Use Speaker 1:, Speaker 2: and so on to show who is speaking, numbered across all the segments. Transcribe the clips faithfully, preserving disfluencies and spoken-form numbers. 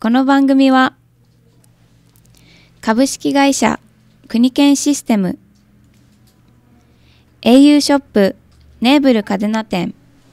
Speaker 1: この番組は株式会社国研システム、 エーユー ショップネーブル嘉手納店、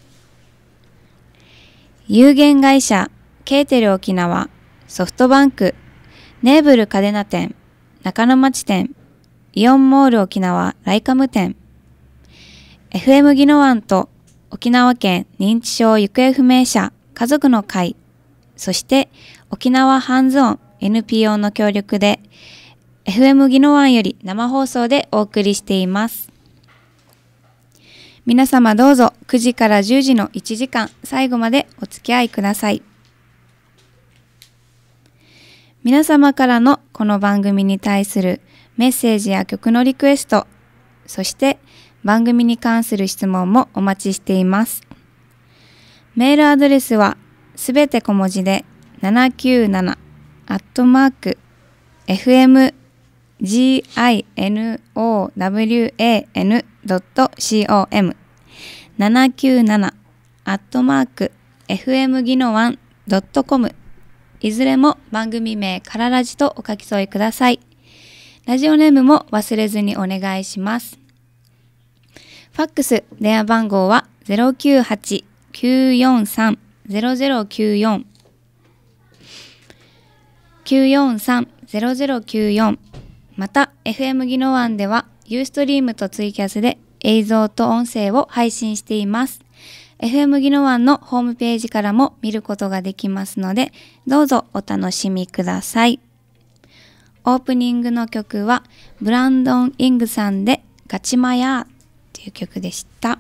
Speaker 1: 有限会社ケーテル沖縄、ソフトバンクネーブル嘉手納店中野町店、イオンモール沖縄ライカム店、 エフエム 宜野湾と沖縄県認知症行方不明者家族の会、そして沖縄ハンズオン エヌピーオー の協力で エフエム 宜野湾より生放送でお送りしています。皆様どうぞくじからじゅうじのいちじかん最後までお付き合いください。皆様からのこの番組に対するメッセージや曲のリクエスト、そして番組に関する質問もお待ちしています。メールアドレスはすべて小文字でななきゅうななアットマーク エフエム ジーアイエヌオーダブリューエーエヌ ドット コム ななきゅうななアットマーク エフエム 宜野湾 ドット コム、 いずれも番組名からラジとお書き添えください。ラジオネームも忘れずにお願いします。ファックス電話番号は ゼロきゅうはち きゅうよんさん ゼロゼロきゅうよん きゅうよんさん ゼロゼロきゅうよん、また エフエム 宜野湾ではユーストリームとツイキャスで映像と音声を配信しています。 エフエム 宜野湾のホームページからも見ることができますので、どうぞお楽しみください。オープニングの曲はブランドン・イングさんでガチマヤーという曲でした。はい、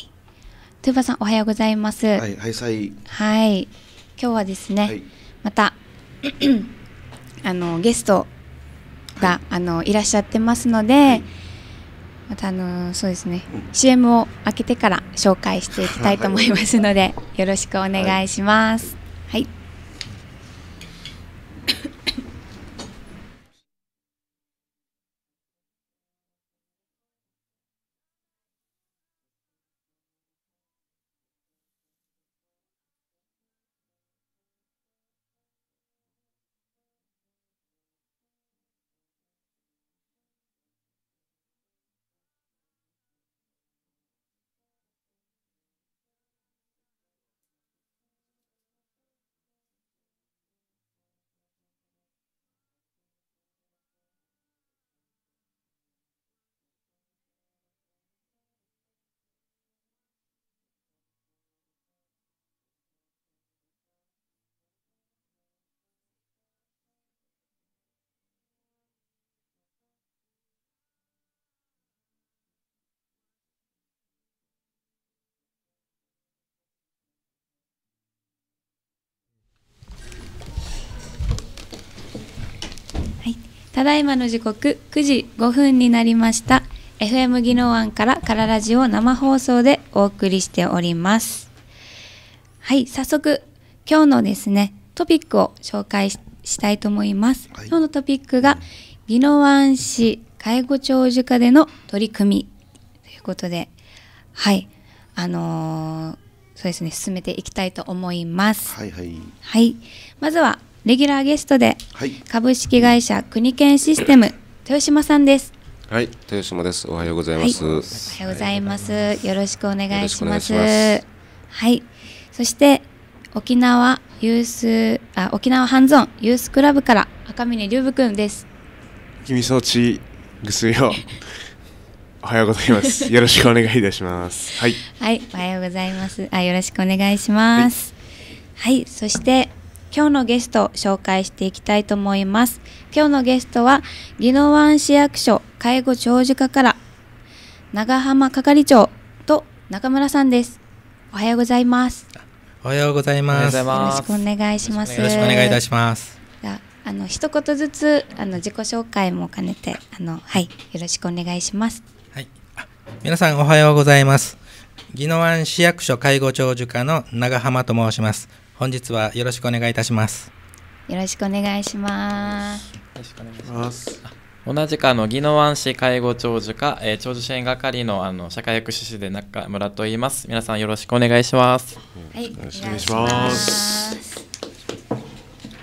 Speaker 1: トゥーバさんおはようございます。
Speaker 2: はい、はい、さい。
Speaker 1: はい、今日はですね、はい、またあのゲストが、はい、あのいらっしゃってますので、はい、またあのそうですね、うん、シーエム を開けてから紹介していきたいと思いますので、はい、よろしくお願いします。はい、はい。ただいまの時刻くじごふんになりました。 エフエム 宜野湾からからラジを生放送でお送りしております。はい、早速今日のですねトピックを紹介 し, したいと思います。はい、今日のトピックが宜野湾市介護長寿課での取り組みということで、はいあのー、そうですね進めていきたいと思います。
Speaker 2: はいはい、
Speaker 1: はい、まずはレギュラーゲストで、はい、株式会社国研システム豊島さんです。
Speaker 3: はい、豊島です。おはようございます。はい、おは
Speaker 1: ようございます。よろしくお願いします。はい、そして沖縄ユースあ沖縄ハンズオンユースクラブから赤嶺龍武くんです。
Speaker 4: 君装置ぐすよ。おはようございます。よろしくお願いいたします。はい、
Speaker 1: はい、おはようございます。あ、よろしくお願いします。はい、はい、そして今日のゲストを紹介していきたいと思います。今日のゲストは宜野湾市役所介護長寿課から長浜係長と中村さんです。おはようございます。
Speaker 5: おはようございます。
Speaker 1: よろしくお願いします。
Speaker 5: よろしくお願いいたします。
Speaker 1: あの一言ずつあの自己紹介も兼ねてあのはいよろしくお願いします。
Speaker 5: はい、皆さんおはようございます。宜野湾市役所介護長寿課の長浜と申します。本日はよろしくお願いいたします。
Speaker 1: よろしくお願いします。
Speaker 2: よろしくお願いします。
Speaker 6: 同じくあの宜野湾市介護長寿課、えー、長寿支援係 の, あの社会福祉士で中村と言います。皆さんよろしくお願いします。
Speaker 1: はい、
Speaker 4: よろしくお願いします。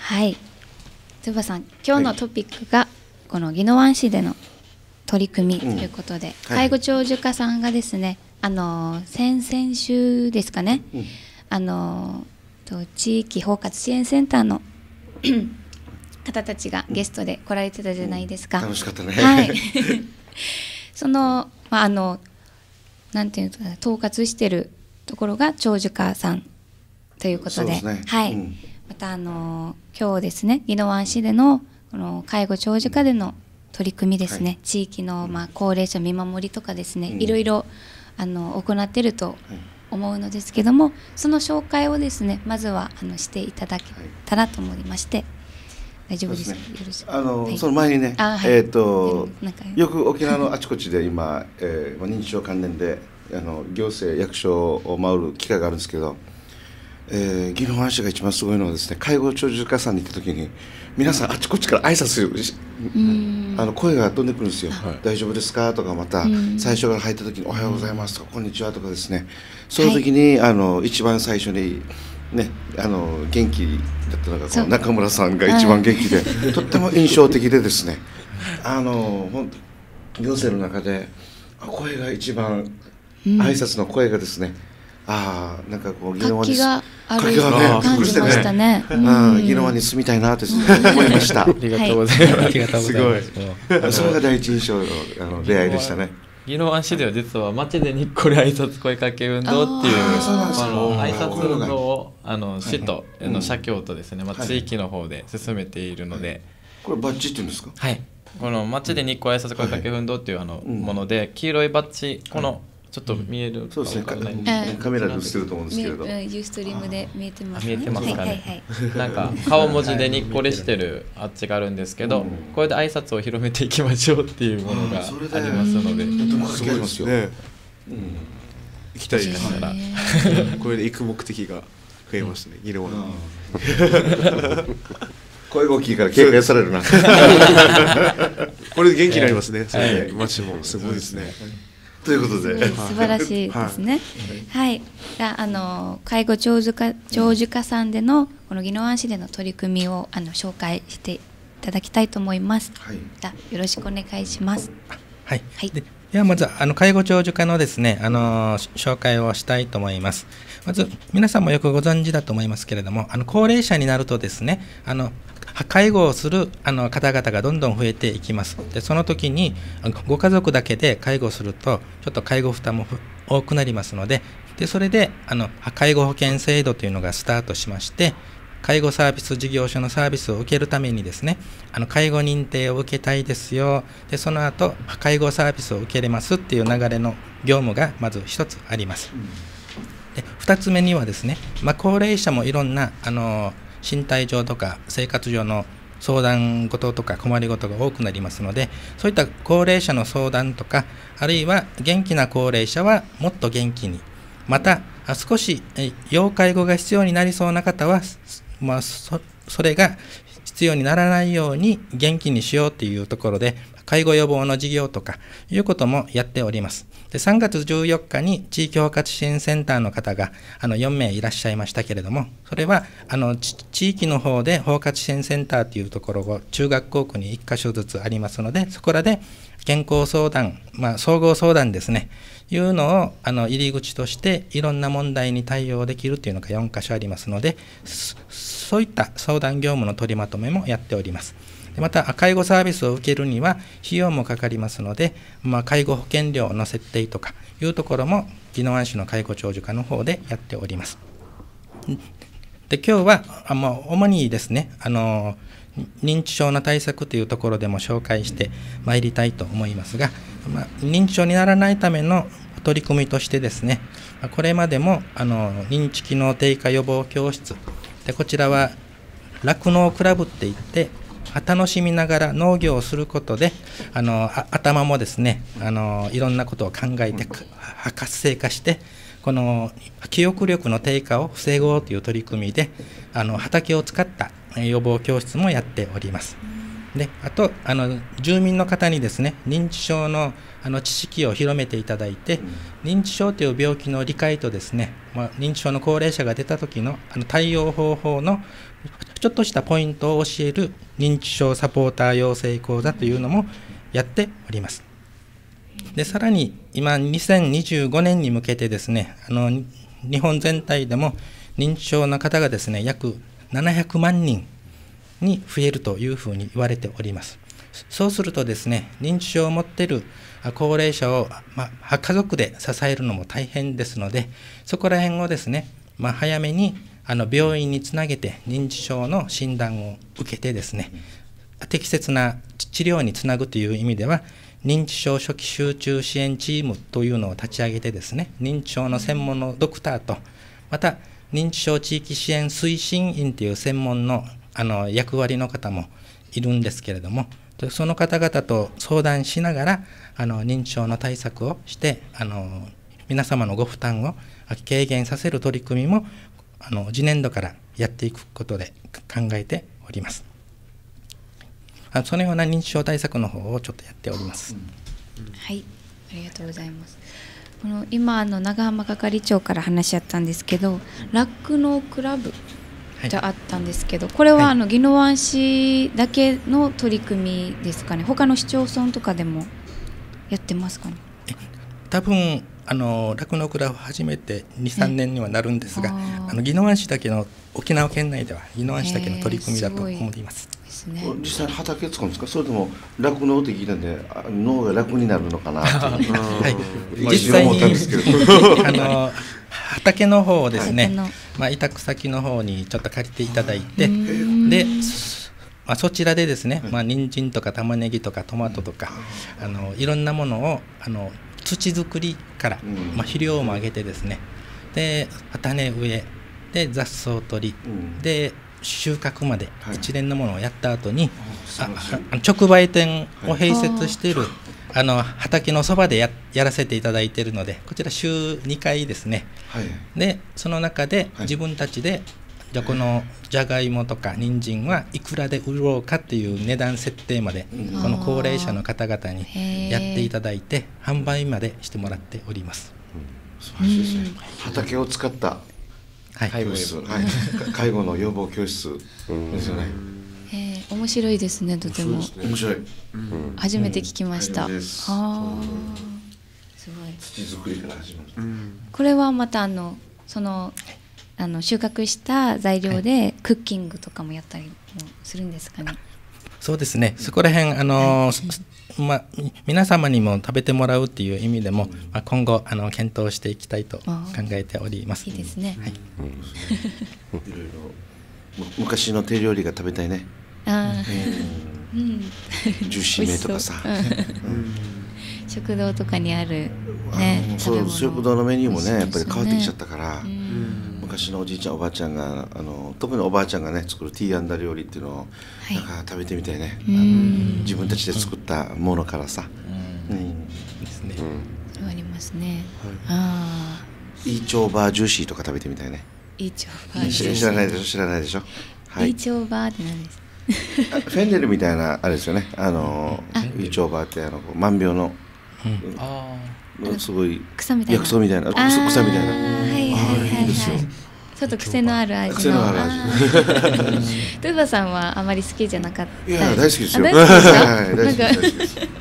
Speaker 1: はい、つばさん、今日のトピックがこの宜野湾市での取り組みということで、うん、介護長寿課さんがですね、あの先々週ですかね、うん、あのと地域包括支援センターの方たちがゲストで来られてたじゃないですか。
Speaker 2: うん、楽しかったね。
Speaker 1: はい。その、まあ、あのなんていうか統括してるところが長寿課さんということで、
Speaker 2: ね、
Speaker 1: はい。うん、またあの今日ですね、宜野湾市でのこの介護長寿課での取り組みですね、はい、地域のまあ高齢者見守りとかですね、うん、いろいろあの行っていると思うのですけども、その紹介をですねまずはあのしていただけたらと思いまして、大丈夫ですか？
Speaker 2: そうですね、
Speaker 1: よろしく。
Speaker 2: あの、
Speaker 1: はい、
Speaker 2: その前にね、
Speaker 1: はい、
Speaker 2: えーとよく沖縄のあちこちで今、えー、認知症関連であの行政役所を回る機会があるんですけど、えー、宜野湾市が一番すごいのはですね、介護長寿課さんに行った時に皆さんあちこちから挨拶する、あの声が飛んでくるんですよ。はい、大丈夫ですかとか、また最初から入った時におはようございますとか、こんにちはとかですね、その時に、はい、あの一番最初にね、あの元気だったのがこの中村さんが一番元気で、はい、とっても印象的でですね、あの本当行政の中で声が一番、うん、挨拶の声がですね、ああ、なんかこう宜野湾に
Speaker 1: 活気がある感じましたね。
Speaker 2: 宜野湾に住みたいなと思いました。あ
Speaker 6: りがとうございます。ありがとうござい
Speaker 2: ます。それが第一印象のあの出会いでしたね。
Speaker 6: 宜野湾市では実は街でにっこり挨拶声かけ運動っていうあの挨拶運動をあの市とあの社協とですね、まあ地域の方で進めているので、
Speaker 2: これバッジって言うんですか？
Speaker 6: はい。この街でにっこり挨拶声かけ運動っていうあのもので、黄色いバッジ、このちょっと見える、
Speaker 2: そうですね、カメラで映ってると思うんですけれど、
Speaker 1: ユーストリームで見えてます
Speaker 6: ね。見えてますかね。なんか顔文字でにっこりしてるあっちがあるんですけど、これで挨拶を広めていきましょうっていうものがありますので、
Speaker 2: とても書きありますよ。行
Speaker 4: きたいですから、これで行く目的が増えましたね、宜野湾。
Speaker 2: 声が大きいから警戒されるな。
Speaker 4: これで元気になりますね。それで街もすごいですね。
Speaker 2: ということで、
Speaker 1: 素晴らしいですね。はい、じゃあ、あの介護長寿課長寿課さんでのこの宜野湾市での取り組みをあの紹介していただきたいと思います。はい、じゃあよろしくお願いします。
Speaker 5: はい。はい、でではまずあの介護長寿課のですね、あの紹介をしたいと思います。まず皆さんもよくご存知だと思いますけれども、あの高齢者になるとですね、あの介護をするあの方々がどんどん増えていきます。でその時にご家族だけで介護するとちょっと介護負担も多くなりますので、でそれであの介護保険制度というのがスタートしまして、介護サービス事業所のサービスを受けるためにですね、あの介護認定を受けたいですよ、でその後介護サービスを受けれますっていう流れの業務がまず一つあります。で二つ目にはですね、まあ、高齢者もいろんなあの身体上とか生活上の相談事とか困り事が多くなりますので、そういった高齢者の相談とか、あるいは元気な高齢者はもっと元気に、また少し要介護が必要になりそうな方は、まあ、そ, それが必要にならないように元気にしようというところで、介護予防の事業とかいうこともやっております。でさんがつじゅうよっかに地域包括支援センターの方があのよんめいいらっしゃいましたけれども、それはあの地域の方で包括支援センターというところを中学校区にいっかしょずつありますので、そこらで健康相談、まあ、総合相談ですね、いうのをあの入り口としていろんな問題に対応できるというのがよんかしょありますので、そういった相談業務の取りまとめもやっております。また介護サービスを受けるには費用もかかりますので、まあ、介護保険料の設定とかいうところも宜野湾市の介護長寿課の方でやっております。で今日はあ、まあ、主にですね、あの認知症の対策というところでも紹介してまいりたいと思いますが、まあ、認知症にならないための取り組みとしてですね、これまでもあの認知機能低下予防教室で、こちらは酪農クラブっていって、楽しみながら農業をすることで、あのあ頭もですね、あのいろんなことを考えて活性化して、この記憶力の低下を防ごうという取り組みで、あの畑を使った予防教室もやっております。であとあの住民の方にですね、認知症のあの知識を広めていただいて、認知症という病気の理解とですね、まあ、認知症の高齢者が出た時のあの対応方法のちょっとしたポイントを教える認知症サポーター養成講座というのもやっております。でさらに今にせんにじゅうごねんに向けてですね、あの日本全体でも認知症の方がですね約ななひゃくまんにんに増えるというふうに言われております。そうするとですね、認知症を持っている高齢者を、まあ、家族で支えるのも大変ですので、そこら辺をですね、まあ、早めにあの病院につなげて認知症の診断を受けてですね、適切な治療につなぐという意味では認知症初期集中支援チームというのを立ち上げてですね、認知症の専門のドクターと、また認知症地域支援推進員という専門の、あの役割の方もいるんですけれども、その方々と相談しながらあの認知症の対策をして、あの皆様のご負担を軽減させる取り組みもあの次年度からやっていくことで考えております。あそのような認知症対策の方をちょっとやっております。
Speaker 1: はい、ありがとうございます。この今あの長浜係長から話し合ったんですけど、酪農クラブじゃあったんですけど、これはあの宜野湾市だけの取り組みですかね。他の市町村とかでもやってますかね。
Speaker 5: 多分あの酪農クラブ始めてにさんねんにはなるんですが、あの宜野湾市だけの沖縄県内では宜野湾市だけの取り組みだと思います。
Speaker 1: ですね、
Speaker 2: 実際に畑使うんですか、それとも酪農って聞いたんで農が楽になるのかなっていう、はい、
Speaker 5: 実際にあの畑の方をですね、まあ、委託先の方にちょっと借りていただいて、で、まあ、そちらでですね、まあ、人参とか玉ねぎとかトマトとかあのいろんなものをあの土作りから、まあ、肥料も上げてですね、で種植えで雑草取り、で収穫まで一連のものをやった後に、ああ直売店を併設している、あの畑のそばで や, やらせていただいているので、こちら週にかいですね、はい、でその中で自分たちで、はい、じゃあこのじゃがいもとか人参はいくらで売ろうかっていう値段設定まで、うん、この高齢者の方々にやっていただいて販売までしてもらっております。
Speaker 2: うん、素晴らしいですね。畑を使った教室、はい、介護の予防教室ですよね。
Speaker 1: えー、面白いですね、とても。
Speaker 2: 面白い。
Speaker 1: 初めて聞きました。うん、はあ、すごい。
Speaker 2: 土作りから始まる。
Speaker 1: これはまたあのそのあの収穫した材料でクッキングとかもやったりもするんですかね。
Speaker 5: そうですね。そこら辺あの、はい、まあ皆様にも食べてもらうっていう意味でも、まあ、今後あの検討していきたいと考えております。
Speaker 1: いいですね。はい。
Speaker 2: いろいろ昔の手料理が食べたいね。ああ、うん、ジューシーめとかさ、
Speaker 1: うん、食堂とかにあるね、
Speaker 2: そう食堂のメニューもねやっぱり変わってきちゃったから、うん、昔のおじいちゃんおばあちゃんがあの特におばあちゃんがね作るティーアンダ料理っていうのを、はい、なんか食べてみたいね、あの自分たちで作ったものからさ、うんうん、
Speaker 5: ですね、
Speaker 1: うん、ありますね、はい、あ
Speaker 2: イーチョーバージューシーとか食べてみたいね。
Speaker 1: イーチョーバージューシー
Speaker 2: 知らないでしょ知らないでしょ、
Speaker 1: はい、イーチョーバーって何ですか。
Speaker 2: フェンネルみたいなあれですよね、あのイーチョーバーってあの万病の、うんあすごい
Speaker 1: 草みたいな
Speaker 2: 薬草みたいな草みたいな、はいはいはい、
Speaker 1: ちょっと癖のある味の。
Speaker 2: 癖のある味。
Speaker 1: トゥーバさんはあまり好きじゃなかった。
Speaker 2: いや大好きですよ。
Speaker 1: 大好き
Speaker 2: ですよ。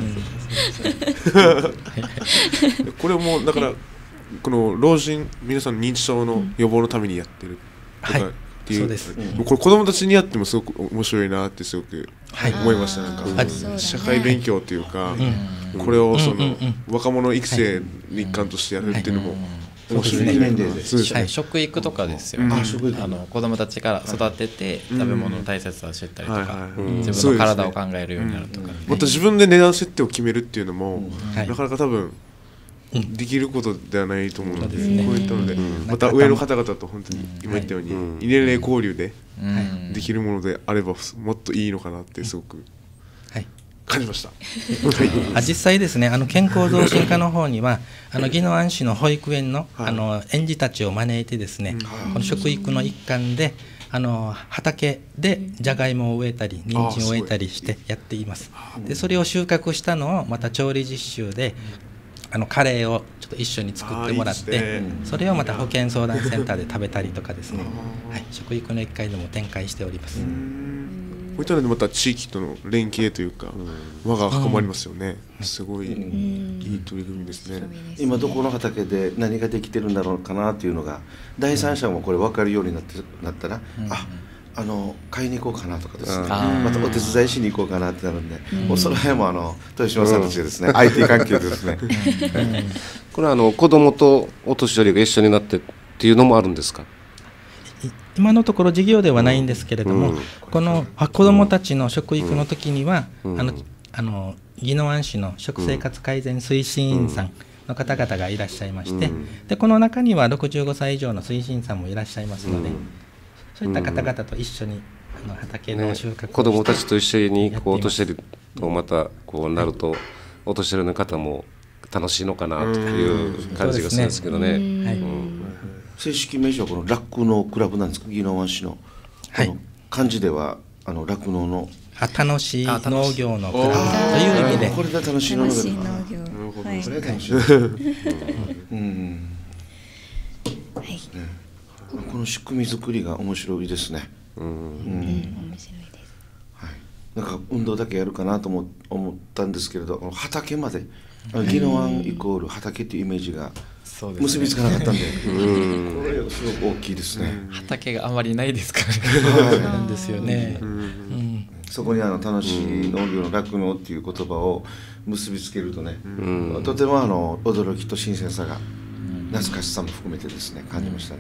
Speaker 4: これもだからこの老人皆さん認知症の予防のためにやってるとかっていう、そうです。これ子供たちにやってもすごく面白いなってすごく思いました。なんか社会勉強というか、これをその若者育成の一環としてやるっていうのも面白いね。
Speaker 6: 食育とかですよね。あの子供たちから育てて食べ物の大切さを知ったりとか、自分の体を考えるようになるとか。
Speaker 4: また自分で値段設定を決めるっていうのもなかなか多分できることではないと思うので、こういったのでまた上の方々と本当に今言ったように異年齢交流でできるものであればもっといいのかなってすごく感じました。
Speaker 5: あ実際ですね、あの健康増進課の方にはあの宜野湾市の保育園の、あの園児たちを招いてですね、この食育の一環であの畑でじゃがいもを植えたり人参を植えたりしてやっています。でそれを収穫したのをまた調理実習であのカレーをちょっと一緒に作ってもらって、
Speaker 4: あーいいですね、
Speaker 5: それをまた保健相談センターで食べたりとかですね、はい、食育の一回でも展開しております。
Speaker 4: こういったのでまた地域との連携というか輪が深まりますよね、うん、すごいいい取り組みですね。
Speaker 2: 今どこの畑で何ができてるんだろうかなっていうのが第三者もこれ分かるようになってなったら、うん、ああの買いに行こうかなとかですね、またお手伝いしに行こうかなってなるんで、うん、もうその辺もあの豊島さんたちがですね、うん、アイティー 関係でですね
Speaker 3: これはあの子供とお年寄りが一緒になってっていうのもあるんですか？
Speaker 5: 今のところ事業ではないんですけれども、うん、この子どもたちの食育の時には、うん、あのあの宜野湾市の食生活改善推進員さんの方々がいらっしゃいまして、うん、でこの中にはろくじゅうごさい以上の推進員さんもいらっしゃいますので、うん、そういった方々と一緒にあの畑の収穫をして、
Speaker 3: ね、子どもたちと一緒にこうお年寄りとまたこうなると、はい、お年寄りの方も楽しいのかなという感じがするんですけどね。
Speaker 2: 正式名称はこの酪農クラブなんですか、宜野湾市の。はい、この漢字ではあの酪農の
Speaker 5: 楽しい農業のクラブという意味で、
Speaker 2: これで楽しい農業。
Speaker 1: 楽しい農業。
Speaker 2: はい。これ楽しい。うん。はい。この仕組み作りが面白いですね。うん。面白いです。はい。なんか運動だけやるかなと思思ったんですけれど、畑まで宜野湾イコール畑っていうイメージが結びつかなかったんで、これすごく大きいですね。
Speaker 6: 畑があまりないですからね。
Speaker 5: なんですよね。
Speaker 2: そこにあの楽しい農業の酪農っていう言葉を結びつけるとね、とてもあの驚きと新鮮さが懐かしさも含めてですね感じましたね。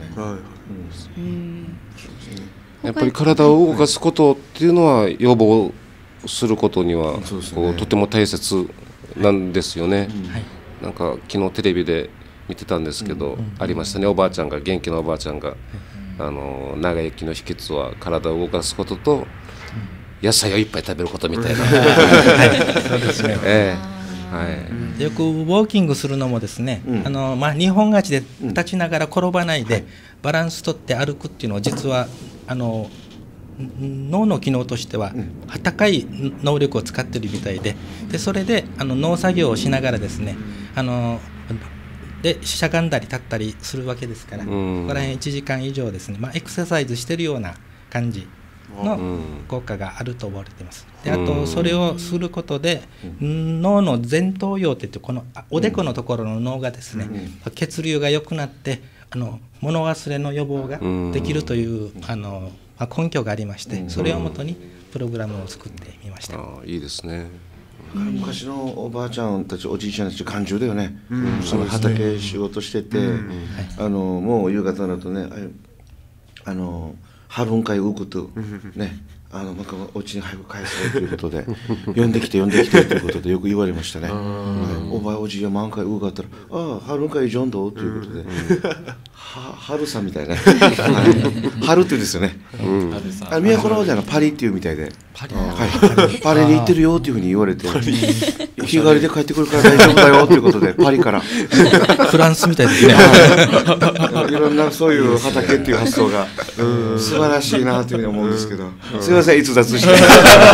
Speaker 3: やっぱり体を動かすことっていうのは予防することにはこうとても大切なんですよね。なんか昨日テレビで見てたんですけど、ありましたね、おばあちゃんが元気なおばあちゃんがあの長生きの秘訣は体を動かすことと野菜をいっぱい食べることみたいな。
Speaker 5: そうですね。
Speaker 3: ええ、はい。
Speaker 5: よくウォーキングするのもですね、うん、あのまあ日本勝ちで立ちながら転ばないで、うん、バランス取って歩くっていうのは実はあの脳の機能としては高い能力を使っているみたいで、でそれであの農作業をしながらですね、あのでしゃがんだり立ったりするわけですから、うん、ここら辺いちじかん以上ですね、まあ、エクササイズしてるような感じの効果があると思われています。であとそれをすることで、うん、脳の前頭葉っていってこのおでこのところの脳がですね、うん、血流が良くなってあの物忘れの予防ができるという、うん、あのまあ、根拠がありまして、それをもとにプログラムを作ってみました。
Speaker 3: あいいですね。
Speaker 2: 昔のおばあちゃんたちおじいちゃんたち感情だよね、うん、その畑仕事してて、うん、あのもう夕方になるとねあの春んかい浮くとねあのなんかお家に早く帰そうということで呼んできて呼んできてということでよく言われましたね。おばあおじいや満開浮かったらああ春んかいジョンドということで、は春さんみたいな春って言うんですよね。あの都の方ではパリっていうみたいでパリ、はい、パリに行ってるよっていうふうに言われて日帰りで帰ってくるから大丈夫だよということでパリから
Speaker 5: フランスみたいですね。
Speaker 2: いろんなそういう畑っていう発想が素晴らしいなというふうに思うんですけど、すいません逸脱して。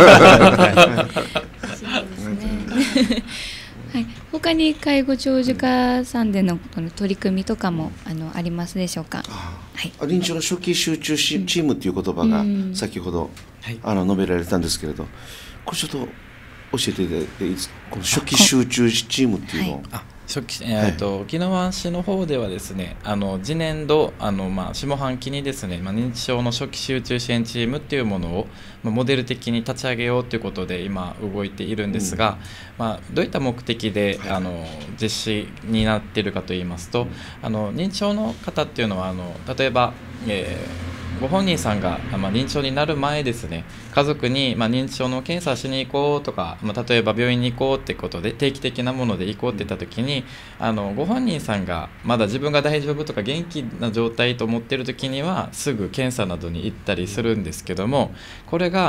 Speaker 1: はい、他に介護長寿化さんでのこの取り組みとかもあのありますでしょうか。
Speaker 2: はい、臨床の初期集中チームっていう言葉が先ほど、はい、あの述べられたんですけれど、これちょっと教えていただいていいですか。この初期集中チームっていうのを、はい、
Speaker 6: 初期えーと宜野湾市の方ではですね、あの次年度あの、まあ、下半期にですね、まあ、認知症の初期集中支援チームっていうものを、まあ、モデル的に立ち上げようということで今動いているんですが、うんまあ、どういった目的で、はい、あの実施になっているかといいますと、うん、あの認知症の方っていうのはあの例えば、えーご本人さんが、まあ、認知症になる前ですね、家族に、まあ、認知症の検査しに行こうとか、まあ、例えば病院に行こうってことで定期的なもので行こうって言った時に、あのご本人さんがまだ自分が大丈夫とか元気な状態と思っている時にはすぐ検査などに行ったりするんですけども、これが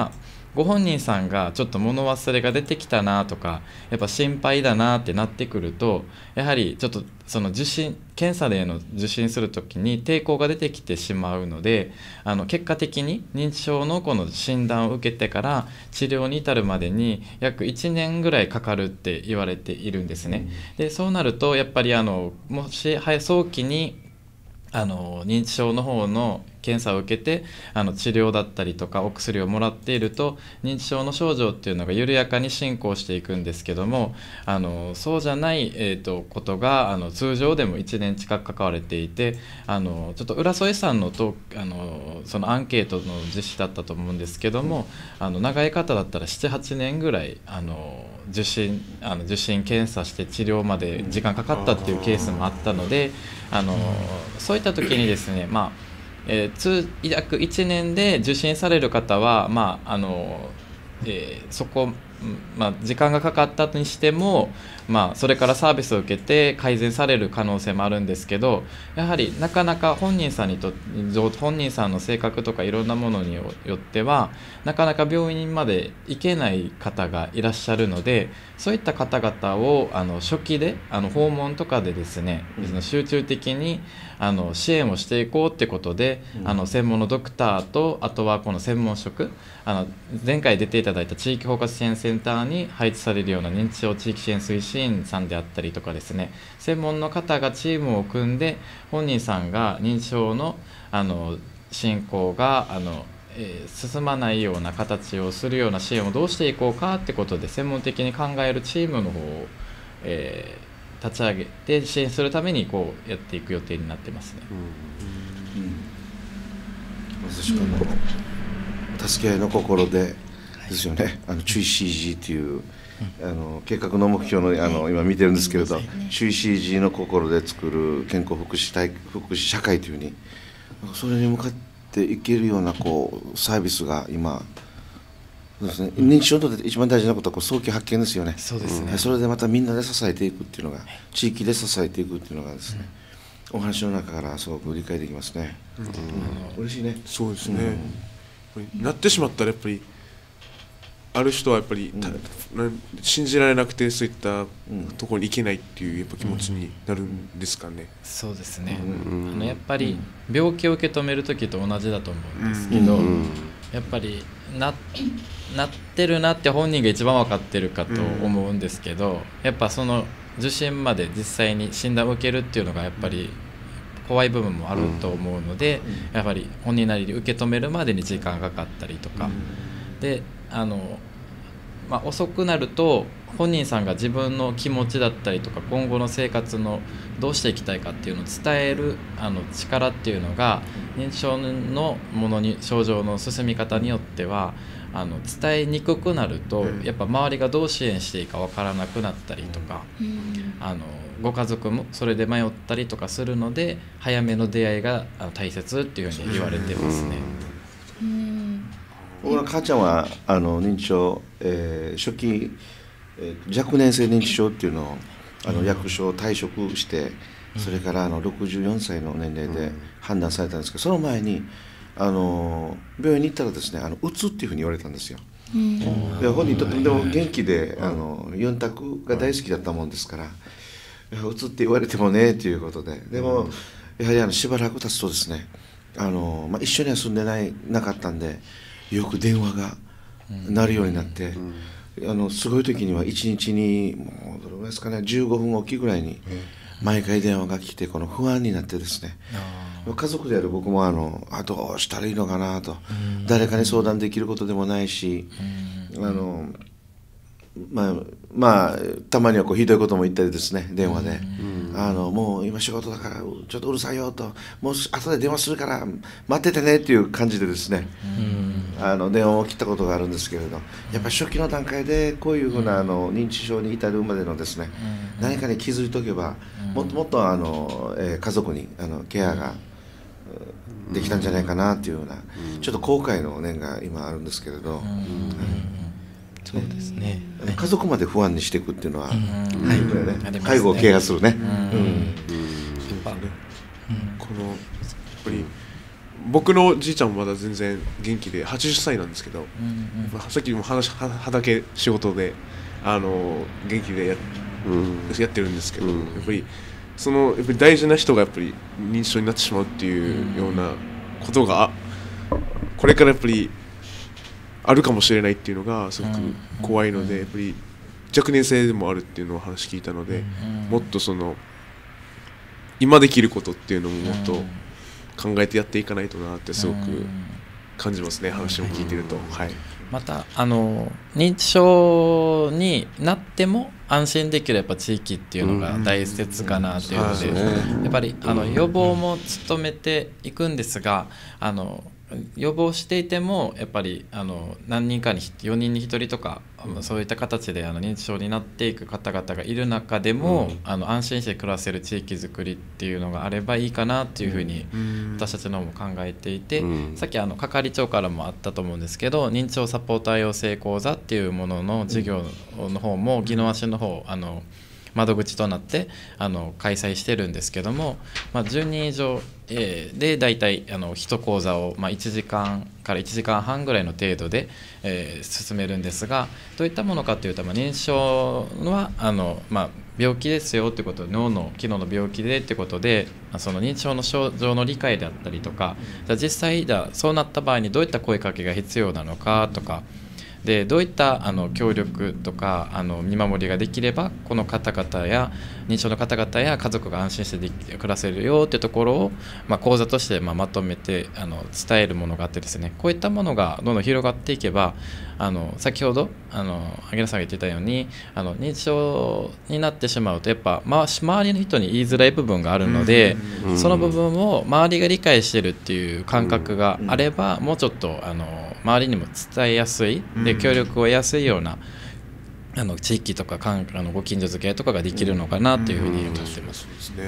Speaker 6: ご本人さんがちょっと物忘れが出てきたなとか、やっぱ心配だなってなってくると、やはりちょっとその受診検査での受診するときに抵抗が出てきてしまうので、あの結果的に認知症のこの診断を受けてから治療に至るまでに約いちねんぐらいかかるって言われているんですね。でそうなるとやっぱりあのもし早期にあの認知症の方の検査を受けてあの治療だったりとかお薬をもらっていると認知症の症状っていうのが緩やかに進行していくんですけども、あのそうじゃない、えー、とことがあの通常でもいちねん近く関われていて、あのちょっと浦添さんのとあのそのアンケートの実施だったと思うんですけども、あの長い方だったらななはちねんぐらいあの受診あの受診検査して治療まで時間かかったっていうケースもあったので、あのそういった時にですね、まあえー、通約いちねんで受診される方は、まああのえー、そこ、まあ、時間がかかったにしても、まあ、それからサービスを受けて改善される可能性もあるんですけど、やはりなかなか本人さんにと本人さんの性格とかいろんなものによってはなかなか病院まで行けない方がいらっしゃるので、そういった方々をあの初期であの訪問とかでですね、うん、集中的にあの支援をしていこうってことで、うん、あの専門のドクターとあとはこの専門職あの前回出ていただいた地域包括支援センターに配置されるような認知症地域支援推進員さんであったりとかですね、専門の方がチームを組んで本人さんが認知症のあの進行があのえー、進まないような形をするような支援をどうしていこうかってことで専門的に考えるチームの方を、えー、立ち上げて支援するためにこうやっていく予定になってますね。
Speaker 2: うんうん、まさしくあの助け合いの心でですよね。あの注意 シージー というあの計画の目標のあの今見てるんですけれど、注意 シージー の心で作る健康福祉体福祉社会というふうにそれに向かっていけるようなこうサービスが今そうですね、認知症にとって一番大事なことはこう早期発見ですよね。
Speaker 6: そうですね。
Speaker 2: それでまたみんなで支えていくっていうのが地域で支えていくっていうのがですね、うん、お話の中からすごく理解できますね。うんうん、嬉しいね。
Speaker 4: そうですね。うん、なってしまったらやっぱりある人はやっぱり、うん、信じられなくてそういったところに行けないっていうやっぱ気持ちになるんですかね。うん、
Speaker 6: そうですね。うん、あのやっぱり病気を受け止める時と同じだと思うんですけど、うん、やっぱり な, なってるなって本人が一番分かってるかと思うんですけど、やっぱその受診まで実際に診断を受けるっていうのがやっぱり怖い部分もあると思うので、やっぱり本人なりに受け止めるまでに時間がかかったりとかで、あの、まあ、遅くなると本人さんが自分の気持ちだったりとか今後の生活のどうしていきたいかっていうのを伝えるあの力っていうのが認知症のものに症状の進み方によってはあの伝えにくくなるとやっぱ周りがどう支援していいか分からなくなったりとか、あのご家族もそれで迷ったりとかするので早めの出会いが大切っていうふうに言われてますね。
Speaker 2: 僕の母ちゃんはあの認知症、えー、初期、えー、若年性認知症っていうのをあの役所を退職して、それからあのろくじゅうよんさいの年齢で判断されたんですけど、その前にあの病院に行ったらですね、あのうつっていうふうに言われたんですよ。うん、で本人とっても元気であのユンタクが大好きだったもんですから、うつって言われてもねということで、でもやはりあのしばらく経つとですね、あの、まあ、一緒には住んでないなかったんでよく電話が鳴るようになって、うん、あのすごい時にはいちにちにもうどれぐらいですかね、じゅうごふんおきぐらいに毎回電話が来て、この不安になってですね、家族である僕もあのあどうしたらいいのかなと、うん、誰かに相談できることでもないし、うん、あのまあまあたまにはこうひどいことも言ったりですね、電話で、うん、あのもう今仕事だからちょっとうるさいよと、もう後で電話するから待っててねっていう感じでですね、うん、あの電話を切ったことがあるんですけれど、やっぱり初期の段階でこういうふうなあの認知症に至るまでのですね、うん、何かに気づいておけば、うん、もっともっとあの、えー、家族にあのケアができたんじゃないかなっていうような、うん、ちょっと後悔の念が今あるんですけれど、うん、はい、
Speaker 6: そうですね、
Speaker 2: 家族まで不安にしていくっていうのは、うん、はいね、介護をケアするね、うんうん、
Speaker 4: やっぱね、このやっぱり僕のじいちゃんもまだ全然元気ではちじゅっさいなんですけど、うんうん、さっきも話は畑仕事であの元気で や,、うん、やってるんですけど、うん、やっぱりそのやっぱり大事な人がやっぱり認知症になってしまうっていうようなことがこれからやっぱりあるかもしれないっていうのがすごく怖いので、やっぱり若年性でもあるっていうのを話聞いたので、もっとその今できることっていうのももっと考えてやっていかないとなってすごく感じますね、話を聞いてると。はい、
Speaker 6: またあの認知症になっても安心できるやっぱ地域っていうのが大切かなというので、やっぱりあの予防も努めていくんですが、あの予防していてもやっぱりあの何人かによにんにひとりとかそういった形であの認知症になっていく方々がいる中でも、うん、あの安心して暮らせる地域づくりっていうのがあればいいかなっていうふうに私たちの方も考えていて、うん、さっきあの係長からもあったと思うんですけど、認知症サポーター養成講座っていうものの授業の方も宜野湾市の方あの窓口となってあの開催してるんですけども、まあ、じゅうにん以上、えー、で大体あのいち講座を、まあ、いちじかんからいちじかんはんぐらいの程度で、えー、進めるんですが、どういったものかというと、まあ、認知症はあの、まあ、病気ですよということで、脳の機能の病気でということで、その認知症の症状の理解であったりとか、じゃあ実際じゃあそうなった場合にどういった声かけが必要なのかとかで、どういったあの協力とかあの見守りができればこの方々や認知症の方々や家族が安心してでき暮らせるよというところを、まあ、講座としてまあまとめてあの伝えるものがあってですね、こういったものがどんどん広がっていけば、あの先ほどあの萩野さんが言ってたようにあの認知症になってしまうとやっぱ、まあ、周りの人に言いづらい部分があるので、うん、その部分を周りが理解してるっていう感覚があれば、もうちょっとあの周りにも伝えやすいで協力を得やすいようなあの地域とかかんあのご近所付き合いとかができるのかなというふうに思ってます。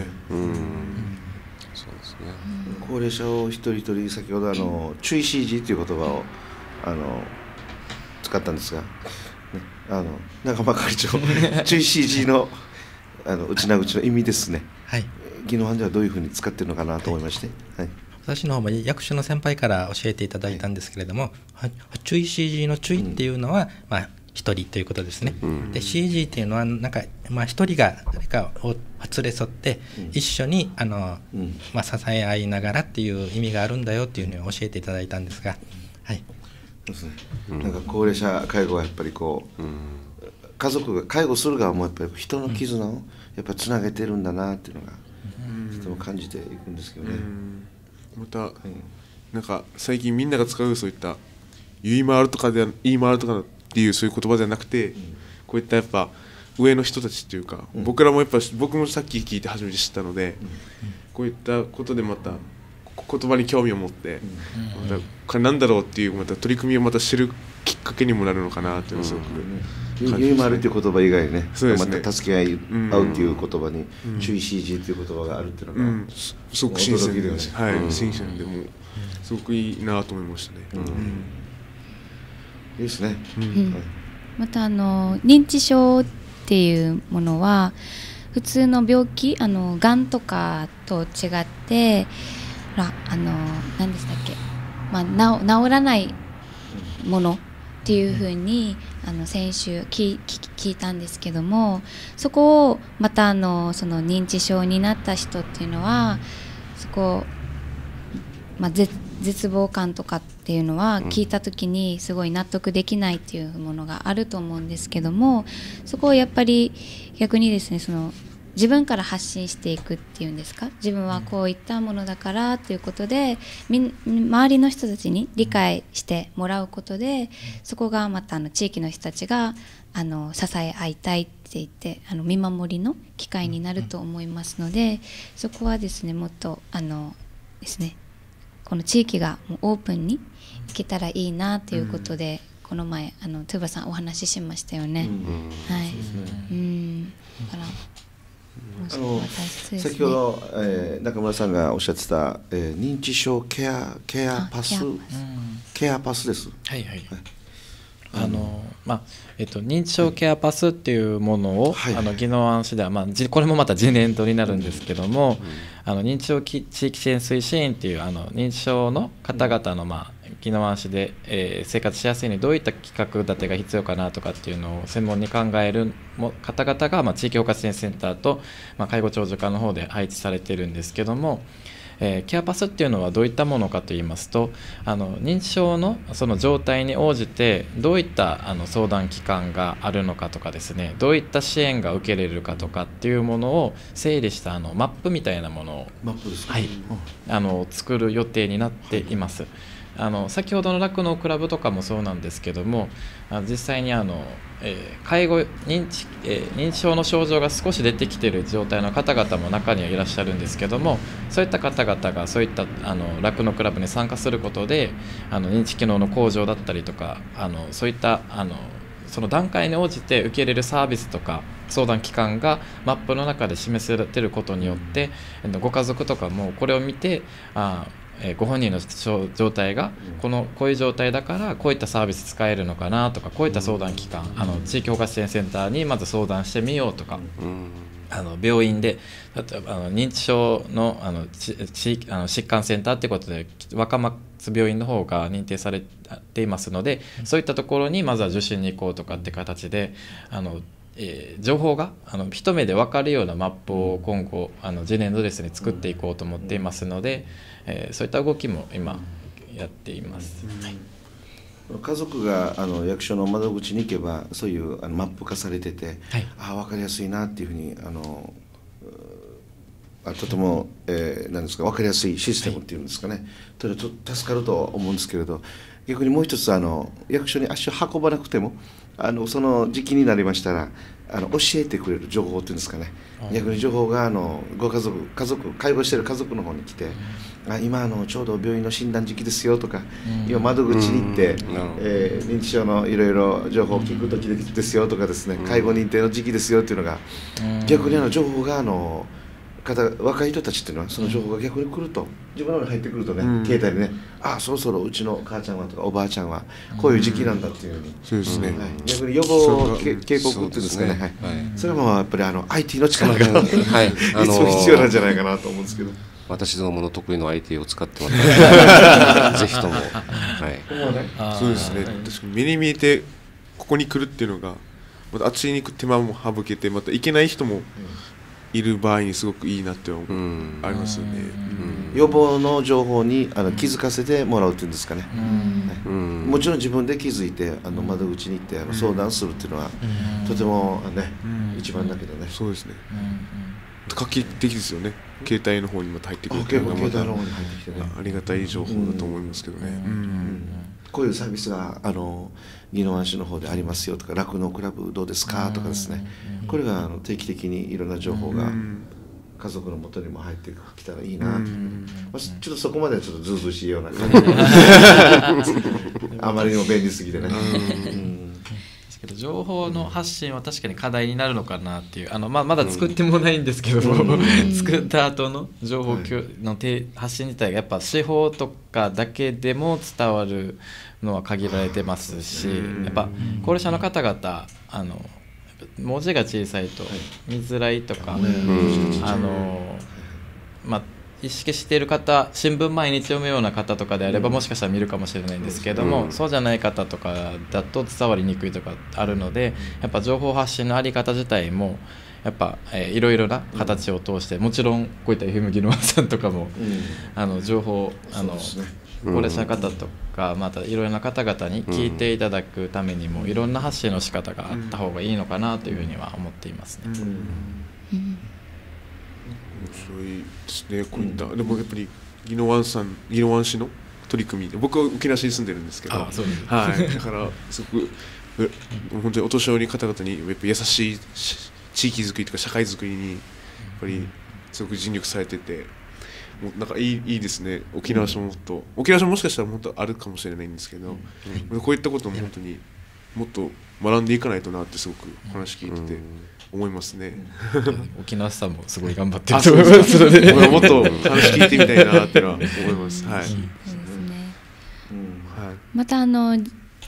Speaker 2: 高齢者を一人一人先ほどあの注意 シージー という言葉をあの使ったんですが、ね、あの中間係長注意 シージー のあの内な口の意味ですね。はい。宜野湾ではどういうふうに使っているのかなと思いまして。はい。
Speaker 5: 私の方も役所の先輩から教えていただいたんですけれども、はい、注意 シージー の注意っていうのは、うん、まあ一人ということですね。うん、で シージー っていうのはなんかまあ一人が誰かを連れ添って、うん、一緒にあの、うんまあ、支え合いながらっていう意味があるんだよっていうのを教えていただいたんですが、はい。
Speaker 2: そうですね。なんか高齢者介護はやっぱりこう、うん、家族が介護する側もやっぱり人の絆をやっぱりつなげてるんだなっていうのが、うん、とても感じていくんですけどね。うん
Speaker 4: また、うん、なんか最近みんなが使うそういった言い回るとかで言い回るとかっていうそういう言葉じゃなくて、うん、こういったやっぱ上の人たちっていうか、うん、僕らもやっぱ僕もさっき聞いて初めて知ったので、うん、こういったことでまた言葉に興味を持って、うん、またこれなんだろうっていうまた取り組みをまた知るきっかけにもなるのかなっていうのをすごく、うん
Speaker 2: 言い回るという言葉以外に ね, ねまた助け合い合うという言葉に、うん、注意 シージー という言葉があるっていうのが、うん、
Speaker 4: すごく新鮮で、ねはい、新鮮でもすごくいいなと思いましたね。うんうん、い
Speaker 2: いですね。
Speaker 1: うんうん、またあの認知症っていうものは普通の病気あのがんとかと違ってあの何でしたっけ、まあ、治, 治らないものっていうふうにあの先週聞, 聞いたんですけども、そこをまたあのその認知症になった人っていうのはそこ、まあ、絶, 絶望感とかっていうのは聞いた時にすごい納得できないっていうものがあると思うんですけども、そこをやっぱり逆にですねその自分から発信していくっていうんですか、自分はこういったものだからということでみ周りの人たちに理解してもらうことで、そこがまたあの地域の人たちがあの支え合いたいって言ってあの見守りの機会になると思いますので、そこはですねもっとあのですねこの地域がもうオープンにいけたらいいなということで、うん、この前あのトゥーバさんお話ししましたよね。うん、はい。うん。だから。
Speaker 2: あの先ほど、えー、中村さんがおっしゃってた、えー、認知症ケアケアパスケアパスです。
Speaker 6: はいはい。 あのまあえっと、認知症ケアパスっていうものを、はい、あの宜野湾市では、まあ、これもまた次年度になるんですけども、うん、あの認知症地域支援推進員っていうあの認知症の方々の、まあ、宜野湾市で、えー、生活しやすいにどういった企画立てが必要かなとかっていうのを専門に考える方々が、まあ、地域包括支援センターと、まあ、介護長寿課の方で配置されているんですけども、えー、ケアパスっていうのはどういったものかといいますと、あの認知症のその状態に応じてどういったあの相談機関があるのかとかですね、どういった支援が受けれるかとかっていうものを整理したあのマップみたいなものを、
Speaker 2: マップですか、
Speaker 6: はい、あの作る予定になっています。あの先ほどの酪農クラブとかもそうなんですけども、あの実際にあの、えー、介護認知、えー、認知症の症状が少し出てきている状態の方々も中にはいらっしゃるんですけども、そういった方々がそういった酪農クラブに参加することであの認知機能の向上だったりとか、あのそういったあのその段階に応じて受け入れるサービスとか相談機関がマップの中で示されていることによって、ご家族とかもこれを見て、あご本人の状態がこのこういう状態だからこういったサービス使えるのかなとか、こういった相談機関、あの地域包括支援センターにまず相談してみようとか、あの病院で例えばあの認知症のあのち地域あの疾患センターということで若松病院の方が認定されていますので、そういったところにまずは受診に行こうとかって形で、あのえー、情報があの一目で分かるようなマップを今後あの次年度ですね作っていこうと思っていますので、えー、そういった動きも今やっています、はい、
Speaker 2: 家族があの役所の窓口に行けばそういうあのマップ化されてて、はい、ああ分かりやすいなっていうふうにあのあとても、えー、なんですか、分かりやすいシステムっていうんですかね、それと助かると思うんですけれど、逆にもう一つあの役所に足を運ばなくてもあのその時期になりましたらあの教えてくれる情報っていうんですかね、逆に情報があのご家族家族介護している家族の方に来て、うん、あ今あのちょうど病院の診断時期ですよとか、うん、今窓口に行って、うんえー、認知症のいろいろ情報を聞く時ですよとかですね、うん、介護認定の時期ですよっていうのが、うん、逆にあの情報があの方若い人たちっていうのはその情報が逆に来ると、自分の方に入ってくるとね、うん、携帯でね、ああそろそろうちの母ちゃんはとかおばあちゃんはこういう時期なんだっていうふうに、うん、
Speaker 4: そうですね、はい、
Speaker 2: 逆に予防警告っていうんですかね、はいはい、それはもうやっぱりあの アイティー の力が、はい、いつも必要なんじゃないかなと思うんですけど、
Speaker 3: 私どもの得意の アイティー を使ってもらってぜひとも、はい、
Speaker 4: そうですね、確かに目に見えてここに来るっていうのがまたあっちに行く手間も省けて、また行けない人もいる場合にすごくいいなって思う、うん、ありますよね、
Speaker 2: うん、予防の情報にあの気づかせてもらうっていうんですかね、うん、もちろん自分で気づいてあの窓口に行ってあの相談するっていうのは、うん、とてもね、うん、一番だけどね、
Speaker 4: そうですね、画期的ですよね、携帯の方にまた入ってくるっていうのがまたありがたい情報だと思いますけどね、うんうん
Speaker 2: こういうサービスがあの宜野湾市の方でありますよとか、酪農クラブどうですかとかですね、これがあの定期的にいろんな情報が家族の元にも入ってきたらいいなと、まあ、ちょっとそこまではちょっとずうずうしいような感じあまりにも便利すぎてね、
Speaker 6: けど情報の発信は確かに課題になるのかなっていう、あの、まあ、まだ作ってもないんですけど、うん、作った後の情報の発信自体がやっぱ司法とかだけでも伝わるのは限られてますし、やっぱ高齢者の方々あの文字が小さいと見づらいとか、あのまあ意識している方、新聞毎日読むような方とかであればもしかしたら見るかもしれないんですけれども、うん、そうじゃない方とかだと伝わりにくいとかあるので、やっぱ情報発信のあり方自体もやっぱ、えー、いろいろな形を通して、もちろんこういった エフエム 宜野湾さんとかも、うん、あの情報あの、ね、高齢者の方とかまたいろいろな方々に聞いていただくためにも、いろんな発信の仕方があった方がいいのかなというふうには思っていますね。うんうん
Speaker 4: 面白いですね、こういった、うん、でもやっぱり宜野湾さん、宜野湾市の取り組みで、僕は沖縄市に住んでるんですけど、ああそうです、はい、だからすごく本当にお年寄りの方々にやっぱ優しい地域づくりとか社会づくりにやっぱりすごく尽力されてて、もうなんかいい、いいですね。沖縄市ももっと、うん、沖縄市ももしかしたらもっとあるかもしれないんですけど、うん、こういったことも本当にもっと学んでいかないとなってすごく話聞いてて、うん思いますね。
Speaker 6: 沖縄さんもすごい頑張ってると思いますので、
Speaker 4: もっと話聞いてみたいなっていうのは思います。はい。
Speaker 1: またあの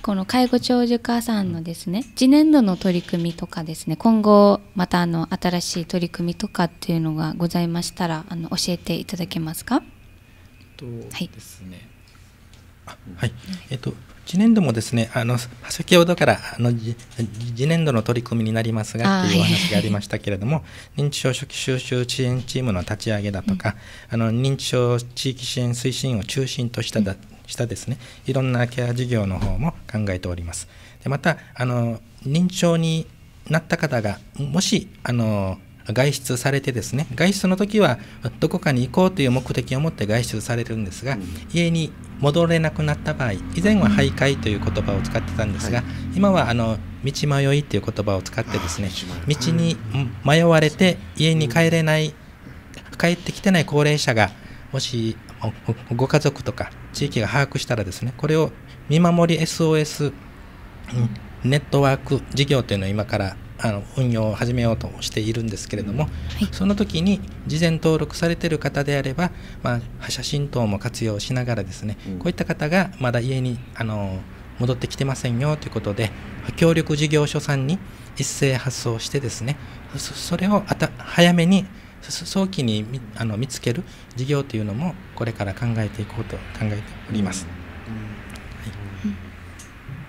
Speaker 1: この介護長寿化さんのですね、次年度の取り組みとかですね、今後またあの新しい取り組みとかっていうのがございましたら、あの教えていただけますか。
Speaker 6: とですね、
Speaker 5: はい、はい、えっと次年度もですね、あの先ほどからあの次年度の取り組みになりますがっていうお話がありましたけれども、認知症初期収集支援チームの立ち上げだとか、うん、あの認知症地域支援推進を中心としただ、うん、したですね、いろんなケア事業の方も考えております。でまたあの認知症になった方がもしあの外出されてですね、外出の時はどこかに行こうという目的を持って外出されるんですが、うん、家に戻れなくなった場合、以前は徘徊という言葉を使ってたんですが、はい、今はあの道迷いという言葉を使ってですね、道に迷われて家に帰れない、帰ってきてない高齢者がもしご家族とか地域が把握したらですね、これを見守り エスオーエス ネットワーク事業というのを今からあの運用を始めようとしているんですけれども、はい、その時に事前登録されている方であれば、まあ、写真等も活用しながらですね、うん、こういった方がまだ家にあの戻ってきてませんよということで、協力事業所さんに一斉発送してですね、そ, それをあた早めに早期にあの見つける事業というのもこれから考えていこうと考えております。うんうん、
Speaker 2: はい、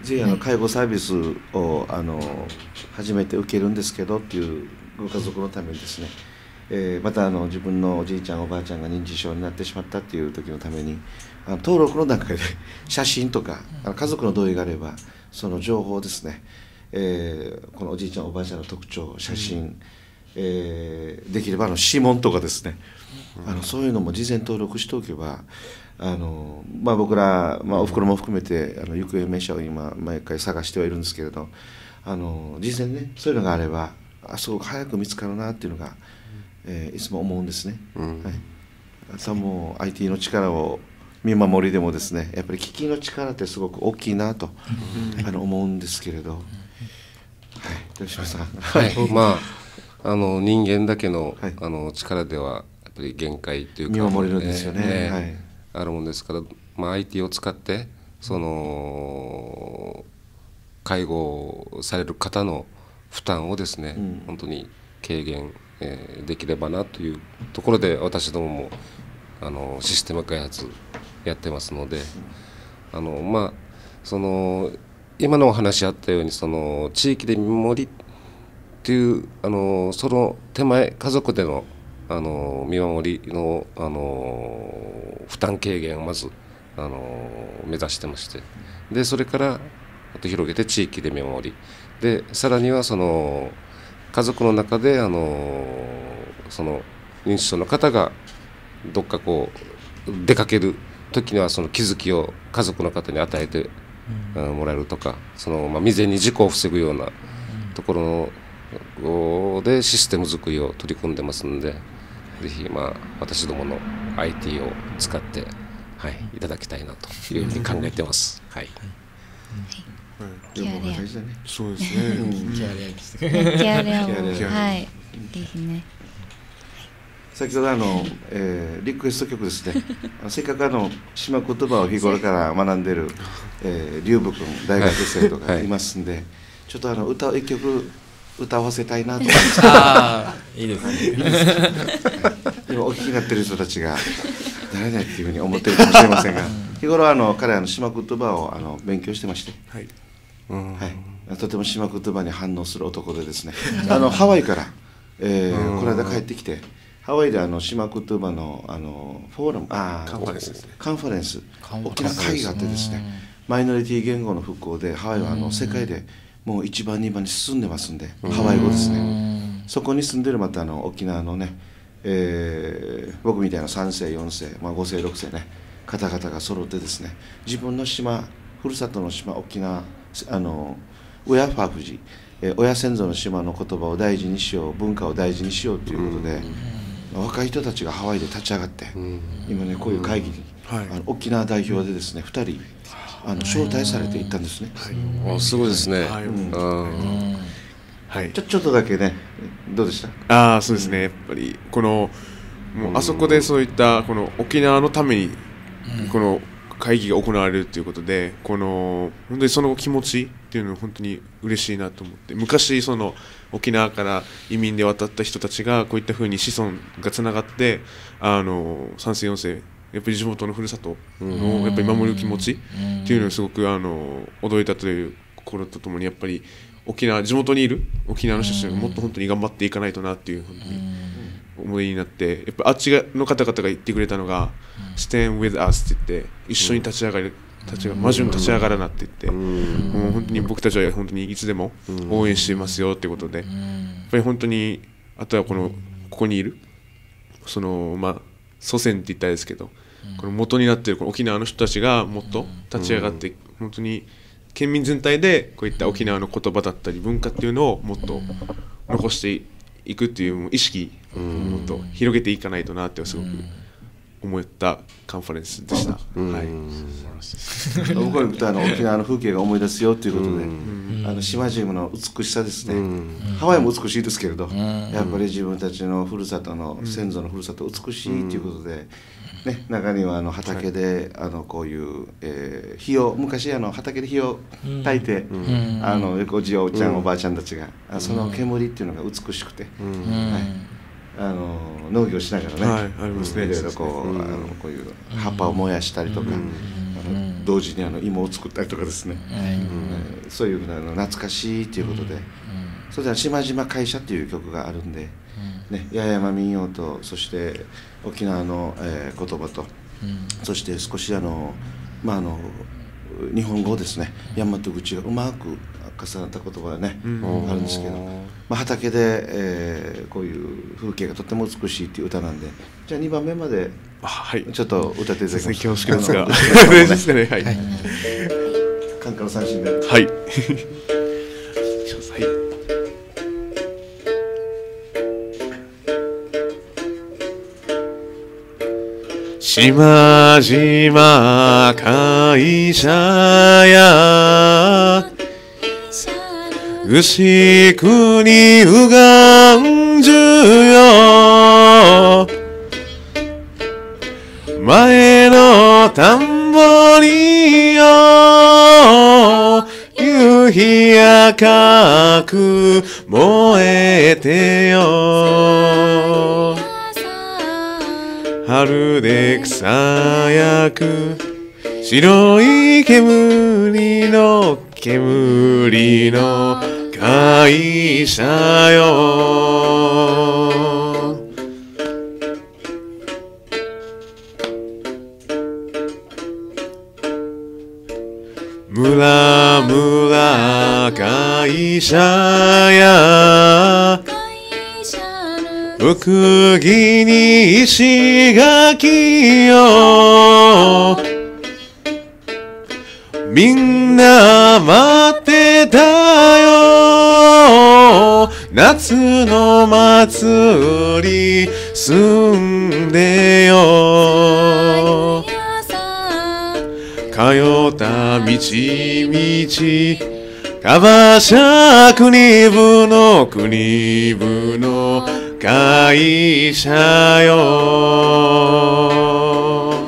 Speaker 2: ぜひあの介護サービスをあの初めて受けるんですけどっていうご家族のためにですね、えー、またあの自分のおじいちゃんおばあちゃんが認知症になってしまったっていう時のために、あの登録の段階で写真とかあの家族の同意があればその情報ですね、えー、このおじいちゃんおばあちゃんの特徴、写真、うん、えー、できればあの指紋とかですね、あのそういうのも事前登録しておけば、あのまあ、僕ら、まあ、おふくろも含めてあの行方不明者を今毎回探してはいるんですけれど、あの事前にねそういうのがあればあすごく早く見つかるなっていうのが、えー、いつも思うんですね。うん、はい、あとはもう アイティー の力を見守りでもですね、やっぱり機器の力ってすごく大きいなと、うん、あの思うんですけれど、はい、どうしましたか。
Speaker 3: はい、はい、まああの人間だけの、はい、あの力ではやっぱり限界というか
Speaker 2: 見守れるんですよね。ね、はい、
Speaker 3: あるもんですから、まあ、アイティー を使ってその介護される方の負担をですね、うん、本当に軽減、えー、できればなというところで私どももあのシステム開発やってますので、あのまあその今のお話あったようにその地域で見守りっていうあのその手前家族でのあの見守りのあの負担軽減をまずあの目指してまして、でそれからあと広げて地域で見守りで、さらにはその家族の中であのその認知症の方がどっかこう出かける時にはその気づきを家族の方に与えてもらえるとか、その、まあ、未然に事故を防ぐようなところでシステム作りを取り組んでますので、ぜひ、まあ、私どもの アイティー を使って、はい、いただきたいなというふうに考えてます。はい。
Speaker 1: ケアレア。
Speaker 4: そうですね。
Speaker 6: ケアレアです。
Speaker 1: ケアレアを、はい、いいですね。
Speaker 2: 先ほどあの、えー、リクエスト曲ですね。せっかくあの島言葉を日頃から学んでる、えー、龍武君大学生とかいますんで、はい、ちょっとあの歌を一曲歌わせたいなと思って。
Speaker 6: ああ、いいですね。
Speaker 2: 今お聞きになってる人たちが誰だっていうふうに思ってるかもしれませんが、日頃あの彼はあの島言葉をあの勉強してまして、はい、はい、とても島言葉に反応する男でですね、あのハワイから、えー、この間帰ってきて。ハワイであの島言葉のあのフォーラム、あ
Speaker 4: カンファレンスですね。
Speaker 2: カンファレンス、大きな会議があってですね、マイノリティ言語の復興でハワイはあの世界でもういちばんにばんに進んでますんで、ハワイ語ですね。そこに住んでるまたあの沖縄のね、えー、僕みたいなさん世よん世、まあ、ご世ろく世ね方々が揃ってですね、自分の島、ふるさとの島沖縄、あの親ファフジ、えー、親先祖の島の言葉を大事にしよう、文化を大事にしようということで、若い人たちがハワイで立ち上がって、うん、今ねこういう会議に、はい、あの沖縄代表でですねふたりあの招待されていったんですね。
Speaker 3: はい、すごいですね。
Speaker 2: はい、うんはい、ちょちょっとだけねどうでした？
Speaker 4: ああそうですね、やっぱりこのもうあそこでそういったこの沖縄のためにこの会議が行われるということで、この本当にその気持ちっていうのは本当に嬉しいなと思って、昔その沖縄から移民で渡った人たちがこういったふうに子孫がつながってあのさん世よん世やっぱり地元のふるさとのやっぱり守る気持ちっていうのをすごくあの驚いたという心とともに、やっぱり沖縄地元にいる沖縄の人たちがもっと本当に頑張っていかないとなっていう本当に思いになって、やっぱあっちの方々が言ってくれたのが「Stand with us」って言って一緒に立ち上がる立ち上がマジュン立ち上がらなって言って、もう本当に僕たちは本当にいつでも応援していますよっていうことで、やっぱり本当にあとはこのここにいるそのまあ祖先って言ったらですけど、この元になっているこの沖縄の人たちがもっと立ち上がって本当に県民全体でこういった沖縄の言葉だったり文化っていうのをもっと残していくっていう意識をもっと広げていかないとなってすごく思ったカンファレンスでした。はい、
Speaker 2: 僕らとあの沖縄の風景が思い出すよということで、あの島々の美しさですね、ハワイも美しいですけれど、やっぱり自分たちのふるさとの先祖のふるさと美しいということで、ね、中にはあの畑で、はい、あのこういう、えー、火を昔あの畑で火を焚いて、うん、あのよくおじいおちゃん、うん、おばあちゃんたちが、うん、その煙っていうのが美しくて、うんはい、あの農業しながらね、はい、ありますね、いろいろこう、うん、あのこういう葉っぱを燃やしたりとか、うん、あの同時にあの芋を作ったりとかですね、うん、そういうふうなの懐かしいっていうことで、うん、それでは島々会社っていう曲があるんで、ね、八重山民謡とそして沖縄の、えー、言葉と、うん、そして少しあの、まあ、あの日本語ですね、大和口がうまく重なった言葉がね、うん、あるんですけど、まあ、畑で、えー、こういう風景がとっても美しいっていう歌なんで、じゃあにばんめまでちょっと歌っていただきます。
Speaker 4: 恐縮ですが大丈夫ですかね。はい、
Speaker 2: カンカン三振で
Speaker 4: はい島々会社や牛久にうがんじゅよ、前の田んぼによ夕日赤く燃えてよ、春で草焼く白い煙の煙の会社よ、むらむら会社や福木に石垣よ、みんな待ってたよ、夏の祭り済んでよ、通った道道かばしゃ国部の国部の会社よ、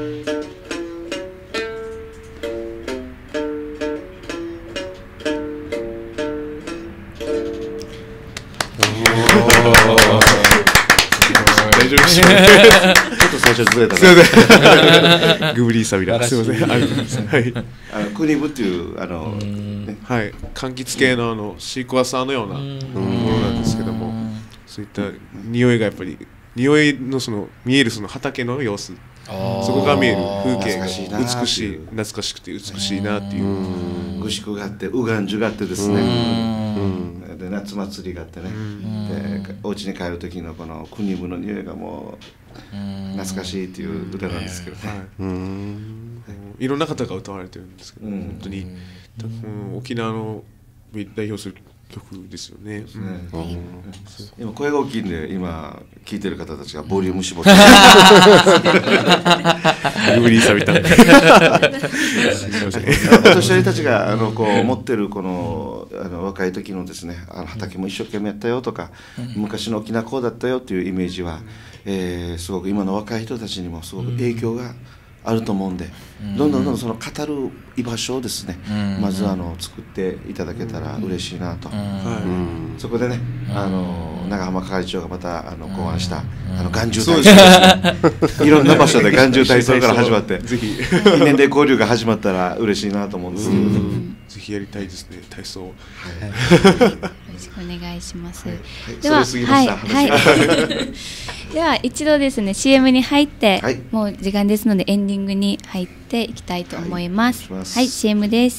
Speaker 4: 大丈夫ですか。ちょっと最初ずれたね。すみません。グブリーサビラ。すみません。はい。
Speaker 2: あの国部っていうあの、ね、
Speaker 4: はい、柑橘系のあのシークワーサーのようなものなんですけども、そういった匂いがやっぱり匂いのその見えるその畑の様子、そこが見える風景が美しい、懐かしくて美しいなっていう。
Speaker 2: ぐしくがあってうがんじゅがあってですね。で夏祭りがあってね、でお家に帰る時のこの国部の匂いがもう懐かしいっていう歌なんですけどね、はい、
Speaker 4: うんいろんな方が歌われてるんですけど、うん、本当に、うん、沖縄の代表する曲ですよね、うん、
Speaker 2: 今声が大きいんで今聴いてる方たちがボリューム絞って
Speaker 4: グブリーサビタ
Speaker 2: お年寄りたちがあのこう持ってるこのあの若い時のですね、あの畑も一生懸命やったよとか、昔の沖縄こうだったよっていうイメージは、えー、すごく今の若い人たちにもすごく影響があると思うんで、どんどんどんどんその語る居場所をですね、まずあの作っていただけたら嬉しいなと、そこでね、あの長浜係長がまたあの考案したあの眼中体操ですね、いろんな場所で眼中体操から始まってぜひ年齢交流が始まったら嬉しいなと思うんですけど、
Speaker 4: ぜひやりたいですね、体操。よ
Speaker 1: ろしくお願いします。では、はい、では一度ですね シーエム に入って、はい、もう時間ですのでエンディングに入っていきたいと思います。はい、はい、シーエム です。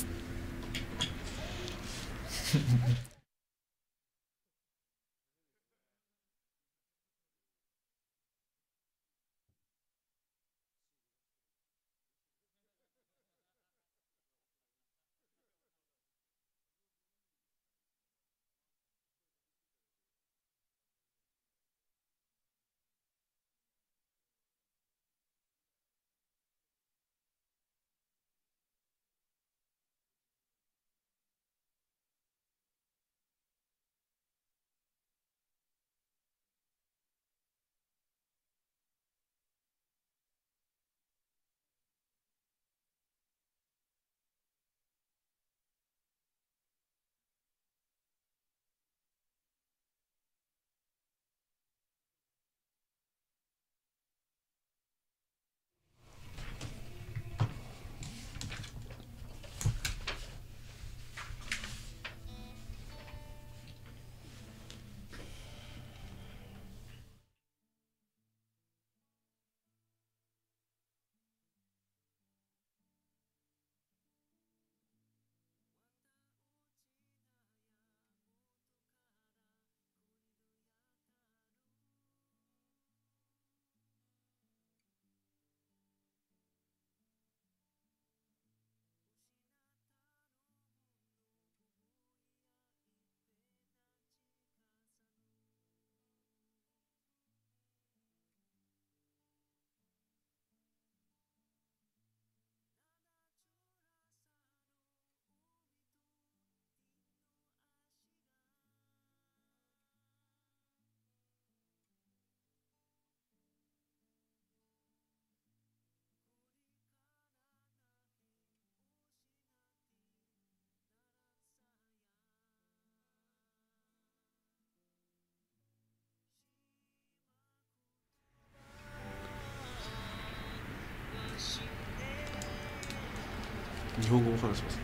Speaker 4: 日本語も話します。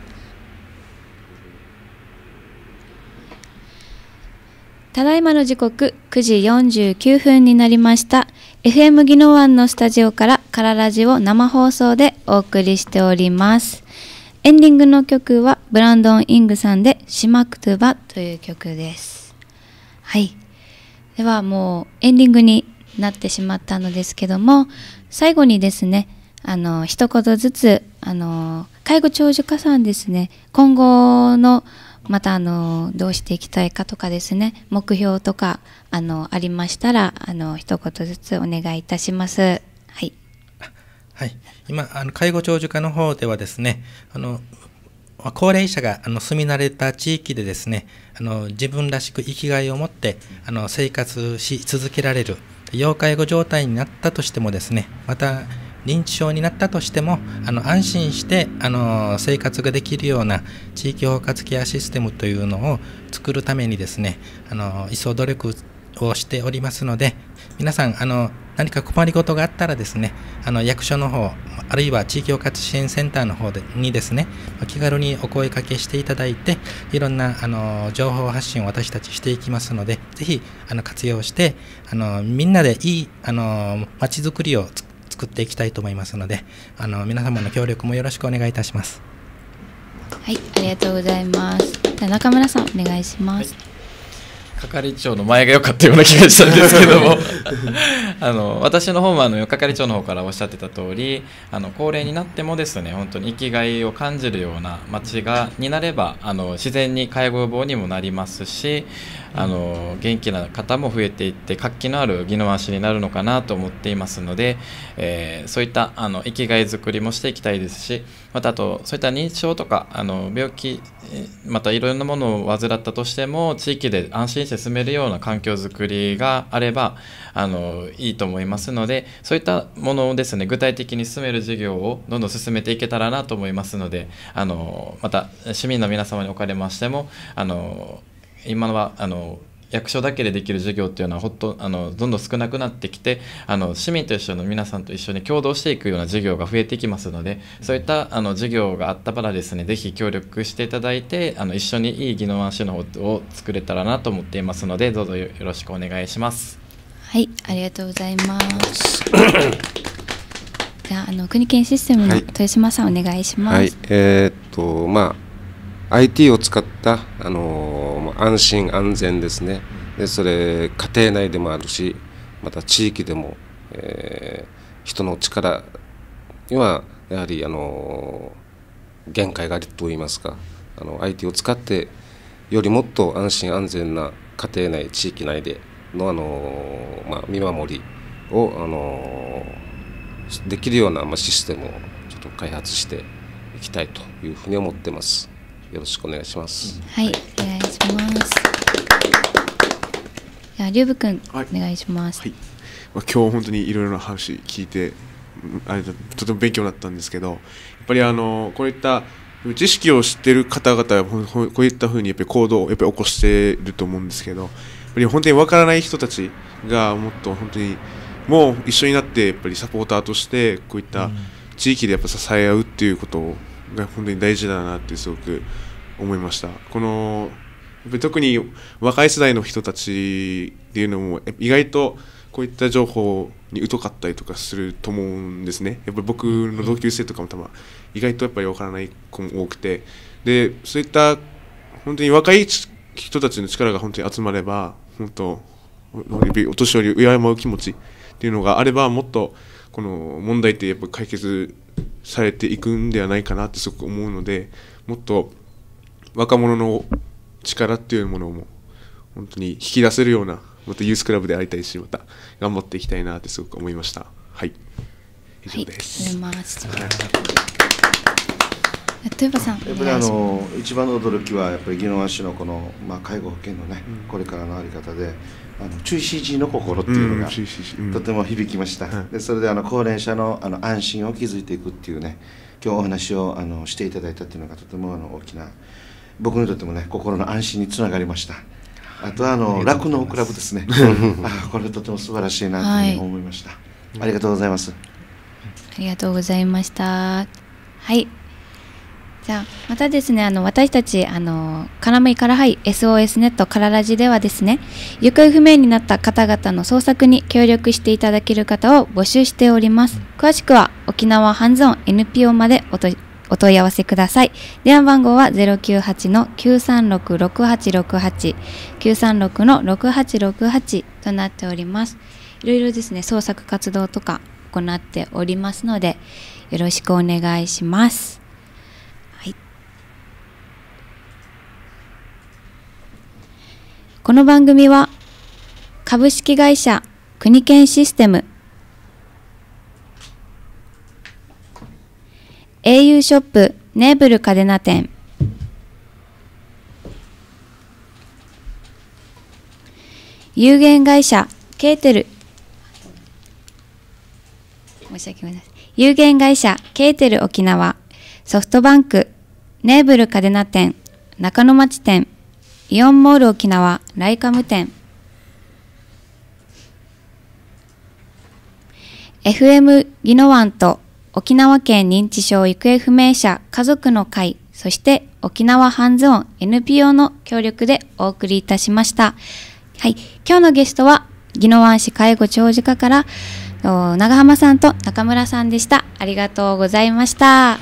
Speaker 1: ただいまの時刻くじよんじゅうきゅうふんになりました。 エフエム 宜野湾のスタジオからカララジを生放送でお送りしております。エンディングの曲はブランドン・イングさんでシマクトゥバという曲です。はい、ではもうエンディングになってしまったのですけども、最後にですね、あの一言ずつあの介護長寿化さんですね、今後のまたあのどうしていきたいかとかですね、目標とかあのありましたらあの一言ずつお願いいたします。はい。
Speaker 5: はい。今あの介護長寿化の方ではですね、あの高齢者があの住み慣れた地域でですね、あの自分らしく生きがいを持ってあの生活し続けられる要介護状態になったとしてもですね、また認知症になったとしてもあの安心してあの生活ができるような地域包括ケアシステムというのを作るためにですね、あの一層努力をしておりますので、皆さんあの何か困りごとがあったらですね、あの役所の方あるいは地域包括支援センターの方でにですね、気軽にお声かけしていただいて、いろんなあの情報発信を私たちしていきますので、ぜひあの活用してあのみんなでいいあのまちづくりを作っていきたいと思いますので、あの皆様の協力もよろしくお願いいたします。
Speaker 1: はい、ありがとうございます。じゃあ中村さんお願いします。はい、
Speaker 6: 係長の前が良かったような気がしたんですけどもあの私の方もあの係長の方からおっしゃってた通り、あの高齢になってもですね、本当に生きがいを感じるような街がになれば、あの自然に介護予防にもなりますし、あの元気な方も増えていって活気のある宜野湾市になるのかなと思っていますので、えー、そういったあの生きがいづくりもしていきたいですし、またあとそういった認知症とかあの病気またいろんなものを患ったとしても地域で安心して住めるような環境づくりがあればあのいいと思いますので、そういったものをですね具体的に進める事業をどんどん進めていけたらなと思いますので、あのまた市民の皆様におかれましてもあの今はあの役所だけでできる事業っていうのはほっとあのどんどん少なくなってきて、あの市民と一緒の皆さんと一緒に共同していくような事業が増えてきますので、そういったあの事業があったからですねぜひ協力していただいてあの一緒にいい宜野湾市の方を作れたらなと思っていますので、どうぞよろしくお願いします。
Speaker 1: はい、ありがとうございます。じゃあ、あの国研システムの豊島さん、はい、お願いします。
Speaker 3: はい、えー、っとまあ アイティー を使った、あのー、安心安全ですね。でそれ家庭内でもあるし、また地域でも、えー、人の力にはやはり、あのー、限界があるといいますか、あの アイティー を使ってよりもっと安心安全な家庭内地域内での、あのーまあ、見守りを、あのー、できるような、まあ、システムをちょっと開発していきたいというふうに思ってます。よろしくお願いします。
Speaker 1: はい、お願いします。じゃあ、りゅうぶくん、はい、お願いします。はい、
Speaker 4: まあ、今日本当にいろいろな話聞いてあれとても勉強になったんですけど、やっぱりあのこういった知識を知っている方々はこういったふうにやっぱり行動をやっぱり起こしていると思うんですけど、やっぱり本当に分からない人たちがもっと本当にもう一緒になってやっぱりサポーターとしてこういった地域でやっぱ支え合うっていうことが本当に大事だなってすごく思いました。このやっぱり特に若い世代の人たちっていうのも意外とこういった情報に疎かったりとかすると思うんですね。やっぱり僕の同級生とかも多分意外とやっぱり分からない子も多くて、でそういった本当に若い人たちの力が本当に集まれば、本当お年寄りを敬う気持ちっていうのがあれば、もっとこの問題ってやっぱ解決されていくんではないかなってすごく思うので、もっと若者の力っていうものも本当に引き出せるようなまたユースクラブでありたいし、また頑張っていきたいなってすごく思いました。はい、以上です。
Speaker 1: はい、例えばさん、
Speaker 2: やっぱりあの一番の驚きはやっぱり宜野湾市のこの、まあ、介護保険のね、うん、これからのあり方で、あの注意指示の心っていうのが、うん、とても響きました。うん、でそれであの高齢者のあの安心を築いていくっていうね、今日お話をあのしていただいたっていうのがとてもあの大きな、僕にとってもね心の安心につながりました。あとはあの酪農クラブですね。あ、これとても素晴らしいなというふうに思いました。はい、ありがとうございます。
Speaker 1: ありがとうございました。はい。じゃあまたですね、あの私たちあのカラムイカラハイ エスオーエス ネットカララジではですね、行方不明になった方々の捜索に協力していただける方を募集しております。詳しくは沖縄ハンズオン エヌピーオー までお問お問い合わせください。電話番号は ゼロきゅうはちのきゅうさんろくろくはちろくはち きゅうさんろくのろくはちろくはちとなっております。いろいろですね、捜索活動とか行っておりますので、よろしくお願いします。はい、この番組は株式会社国研システム、au ショップネーブル嘉手納店、有限会社ケーテル申し訳ございません有限会社ケーテル沖縄、ソフトバンクネーブル嘉手納店、中野町店、イオンモール沖縄ライカム店、 エフエム 宜野湾と沖縄県認知症行方不明者家族の会、そして沖縄ハンズオン エヌピーオー の協力でお送りいたしました。はい、今日のゲストは宜野湾市介護長寿課から長浜さんと中村さんでした。ありがとうございました。はい、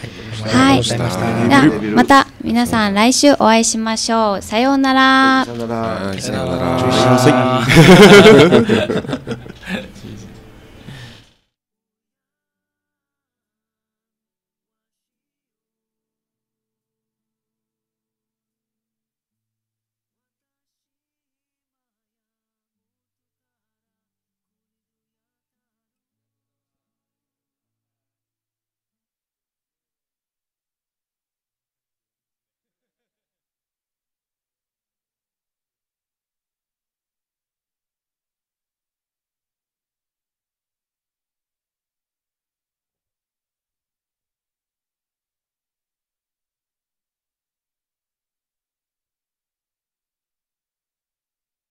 Speaker 1: ではまた皆さん来週お会いしましょう。さようなら。
Speaker 2: さようなら。
Speaker 3: さようなら。